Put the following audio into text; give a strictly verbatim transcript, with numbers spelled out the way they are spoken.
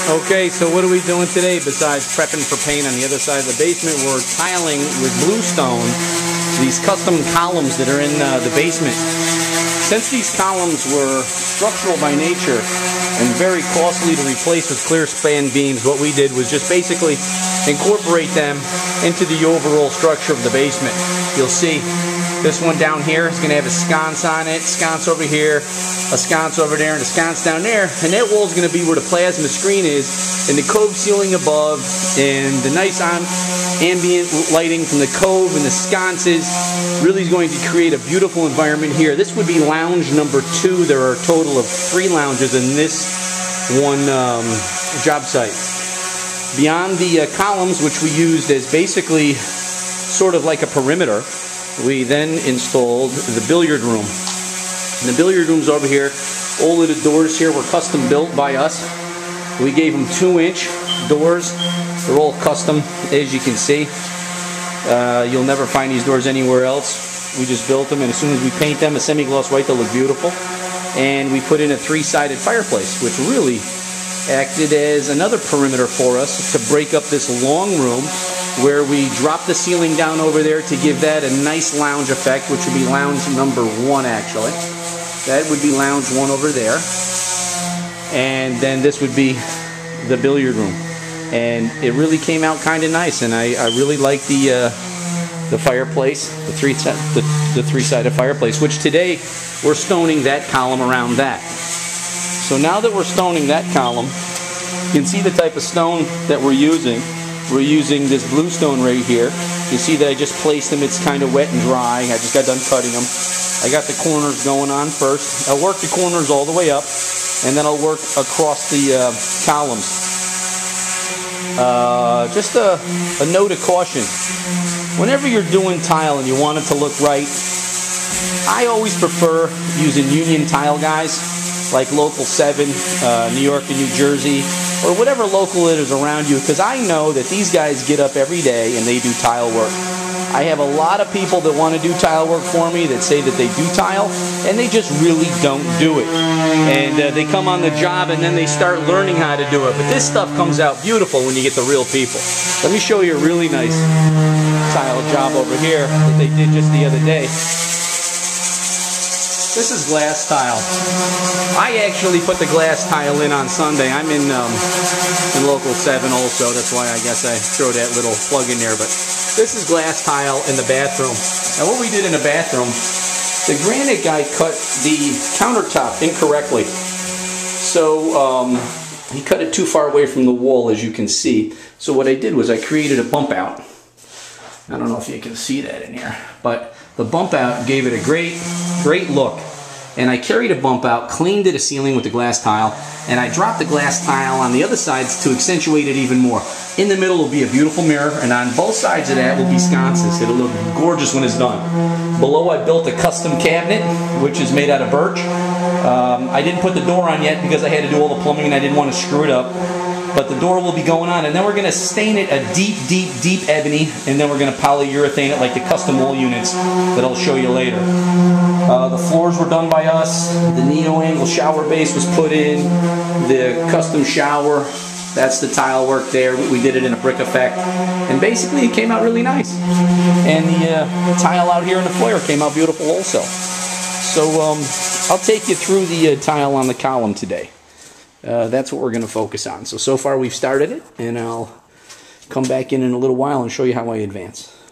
Okay, so what are we doing today besides prepping for paint on the other side of the basement? We're tiling with bluestone these custom columns that are in uh, the basement. Since these columns were structural by nature and very costly to replace with clear span beams, what we did was just basically incorporate them into the overall structure of the basement. You'll see this one down here is going to have a sconce on it, sconce over here, a sconce over there, and a sconce down there. And that wall is going to be where the plasma screen is, and the cove ceiling above, and the nice ambient lighting from the cove and the sconces really is going to create a beautiful environment here. This would be lounge number two. There are a total of three lounges in this one um, job site. Beyond the uh, columns, which we used as basically sort of like a perimeter, we then installed the billiard room. And the billiard room's over here. All of the doors here were custom built by us. We gave them two inch doors. They're all custom, as you can see. Uh, you'll never find these doors anywhere else. We just built them, and as soon as we paint them a semi-gloss white, they'll look beautiful. And we put in a three-sided fireplace, which really acted as another perimeter for us to break up this long room, where we drop the ceiling down over there to give that a nice lounge effect, which would be lounge number one actually. That would be lounge one over there. And then this would be the billiard room. And it really came out kind of nice, and I, I really like the uh, the fireplace, the three the, the three-sided fireplace, which today we're stoning that column around that. So now that we're stoning that column, you can see the type of stone that we're using. We're using this bluestone right here. You see that I just placed them. It's kind of wet and dry. I just got done cutting them. I got the corners going on first. I'll work the corners all the way up, and then I'll work across the uh, columns. Uh, just a, a note of caution. Whenever you're doing tile and you want it to look right, I always prefer using union tile guys, like Local seven, uh, New York and New Jersey, or whatever local it is around you, because I know that these guys get up every day and they do tile work. I have a lot of people that want to do tile work for me that say that they do tile, and they just really don't do it. And uh, they come on the job and then they start learning how to do it. But this stuff comes out beautiful when you get the real people. Let me show you a really nice tile job over here that they did just the other day. This is glass tile. I actually put the glass tile in on Sunday. I'm in um, in Local seven also. That's why I guess I throw that little plug in there. But this is glass tile in the bathroom. Now what we did in the bathroom, the granite guy cut the countertop incorrectly. So um, he cut it too far away from the wall, as you can see. So what I did was I created a bump out. I don't know if you can see that in here, but the bump out gave it a great, great look. And I carried a bump out, cleaned it a ceiling with the glass tile, and I dropped the glass tile on the other sides to accentuate it even more. In the middle will be a beautiful mirror, and on both sides of that will be sconces. It'll look gorgeous when it's done. Below I built a custom cabinet, which is made out of birch. Um, I didn't put the door on yet because I had to do all the plumbing and I didn't want to screw it up. But the door will be going on, and then we're going to stain it a deep, deep, deep ebony, and then we're going to polyurethane it like the custom wall units that I'll show you later. Uh, the floors were done by us. The neo-angle shower base was put in. The custom shower, that's the tile work there. We did it in a brick effect, and basically it came out really nice. And the uh, tile out here in the foyer came out beautiful also. So um, I'll take you through the uh, tile on the column today. Uh, that's what we're going to focus on. So, so far we've started it, and I'll come back in in a little while and show you how I advance.